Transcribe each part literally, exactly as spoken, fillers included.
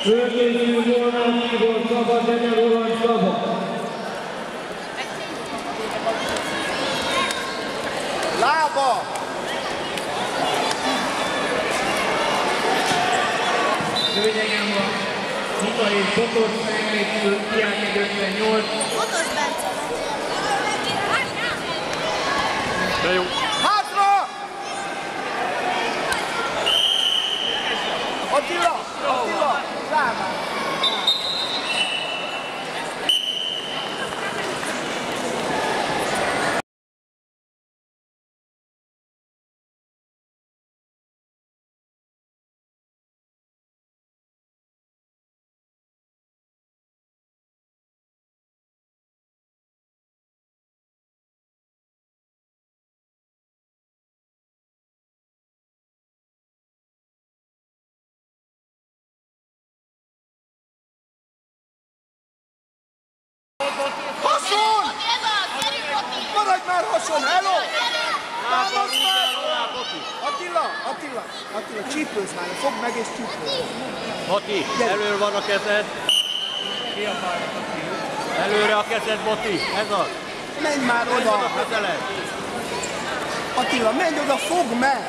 Fölkészül Molnár Tibor, Szabad legyen Roland Szabad. Lába! Hölgyegem van, Mika és Botos megnézül, Kiány ötvennyolc. Botos Bence. De jó. Hátra! Attila! Attila! Lábát! Hason! Maradj már hason, hello! Támasz már! Attila, Attila, Attila, csípőz már, fogd meg és csípőz. Boti, elől van a kezed. Előre a kezed, Boti, ez az. Menj már Ez oda! van a közeled. Attila, menj oda, fogd meg!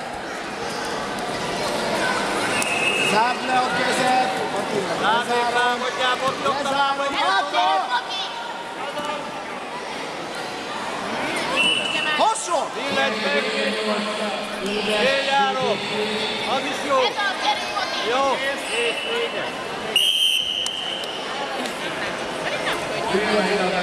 Zárd le a kezed! Attila, Lábék lezárom! lábadjál, Boti, ott a lábad. Hátra! Hason! Billencs meg! Éljárok! Az is jó! Jó! És vége!